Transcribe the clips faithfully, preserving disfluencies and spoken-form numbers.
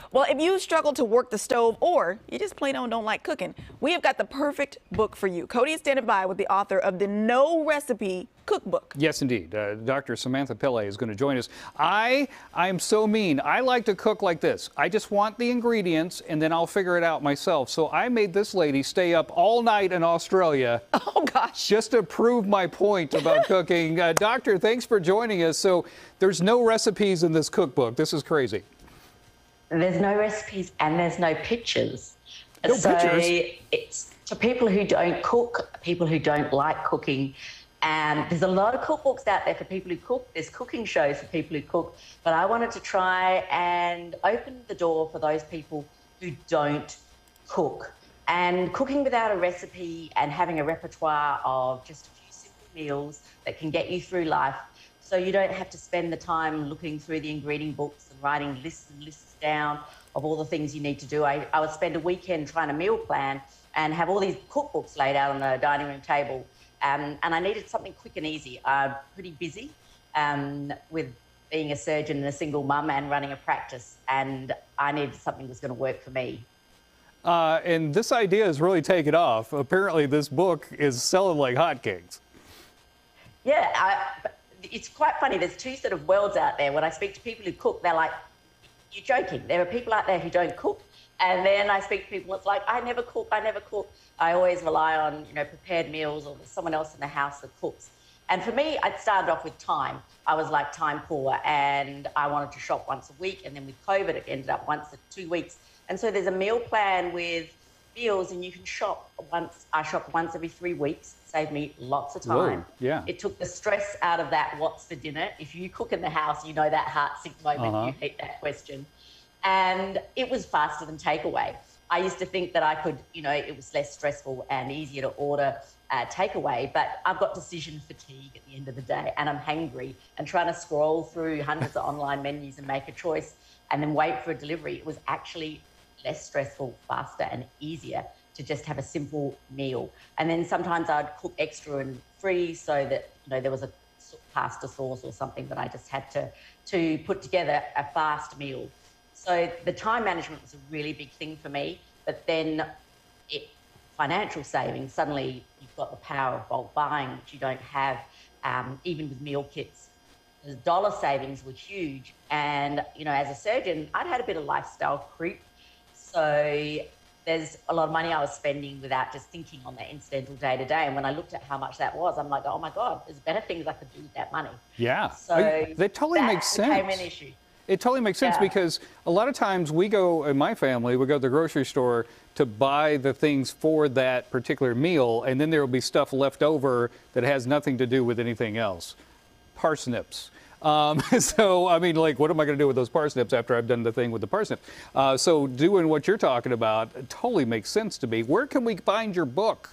Well, if you struggle to work the stove or you just plain on don't like cooking, we have got the perfect book for you. Cody is standing by with the author of the No Recipe Cookbook. Yes, indeed. Uh, Doctor Samantha Pillay is going to join us. I I am so mean. I like to cook like this. I just want the ingredients and then I'll figure it out myself. So I made this lady stay up all night in Australia. Oh, gosh. Just to prove my point about cooking. Uh, doctor, thanks for joining us. So there's no recipes in this cookbook. This is crazy. There's no recipes and there's no pictures. No so pictures? It's for people who don't cook, people who don't like cooking. And there's a lot of cookbooks out there for people who cook. There's cooking shows for people who cook. But I wanted to try and open the door for those people who don't cook. And cooking without a recipe and having a repertoire of just a few simple meals that can get you through life, so you don't have to spend the time looking through the ingredient books and writing lists and lists down of all the things you need to do. I, I would spend a weekend trying to meal plan and have all these cookbooks laid out on the dining room table. Um, and I needed something quick and easy. I'm pretty busy um, with being a surgeon and a single mum and running a practice, and I needed something that was going to work for me. Uh, and this idea has really taken off. Apparently, this book is selling like hotcakes. Yeah, I, it's quite funny. There's two sort of worlds out there. When I speak to people who cook, they're like, "You're joking." There are people out there who don't cook, and then I speak to people. It's like, "I never cook. I never cook." I always rely on, you know, prepared meals, or there's someone else in the house that cooks. And for me, I started off with time. I was like time poor, and I wanted to shop once a week. And then with COVID, it ended up once a two weeks. And so there's a meal plan with meals, and you can shop once. I shop once every three weeks. Saved me lots of time. Whoa, yeah. It took the stress out of that. What's for dinner? If you cook in the house, you know that heart-sick moment. Uh-huh. You hate that question. And it was faster than takeaway. I used to think that I could, you know, it was less stressful and easier to order uh, takeaway, but I've got decision fatigue at the end of the day, and I'm hangry and trying to scroll through hundreds of online menus and make a choice and then wait for a delivery. It was actually less stressful, faster and easier to just have a simple meal. And then sometimes I'd cook extra and freeze so that, you know, there was a pasta sauce or something that I just had to, to put together a fast meal. So the time management was a really big thing for me, but then it, financial savings, suddenly you've got the power of bulk buying, which you don't have um, even with meal kits. The dollar savings were huge. And, you know, as a surgeon, I'd had a bit of lifestyle creep. So there's a lot of money I was spending without just thinking on that incidental day to day. And when I looked at how much that was, I'm like, oh my God, there's better things I could do with that money. Yeah, So that totally that makes sense. became an issue. It totally makes sense, Yeah. because a lot of times we go, in my family, we go to the grocery store to buy the things for that particular meal, and then there will be stuff left over that has nothing to do with anything else. Parsnips. Um, so, I mean, like, what am I going to do with those parsnips after I've done the thing with the parsnip? Uh, so doing what you're talking about totally makes sense to me. Where can we find your book?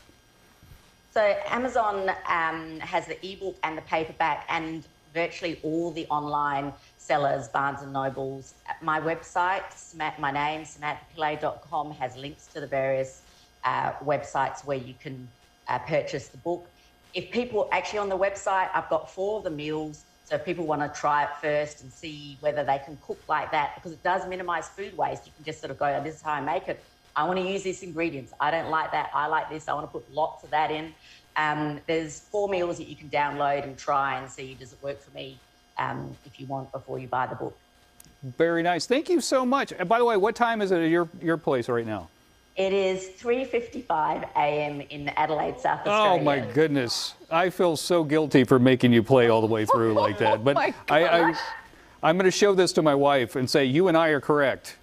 So Amazon um, has the ebook and the paperback, and virtually all the online sellers, Barnes and Nobles. My website, my name, samantha pillay dot com, has links to the various uh, websites where you can uh, purchase the book. If people actually on the website, I've got four of the meals. So if people want to try it first and see whether they can cook like that, because it does minimize food waste. You can just sort of go, oh, this is how I make it. I want to use these ingredients. I don't like that. I like this. I want to put lots of that in. Um, there's four meals that you can download and try and see, does it work for me, um, if you want, before you buy the book. Very nice. Thank you so much. And by the way, what time is it at your, your place right now? It is three fifty-five a m in Adelaide, South Australia. Oh my goodness. I feel so guilty for making you play all the way through like that. But Oh my I, I, gosh. I'm going to show this to my wife and say, you and I are correct.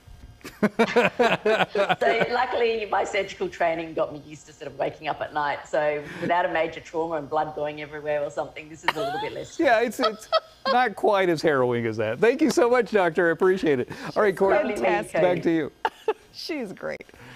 So luckily my surgical training got me used to sort of waking up at night. So without a major trauma and blood going everywhere or something, this is a little bit less. Yeah, it's, it's not quite as harrowing as that. Thank you so much, doctor. I appreciate it. All right, Cody, Fantastic. back to you. She's great.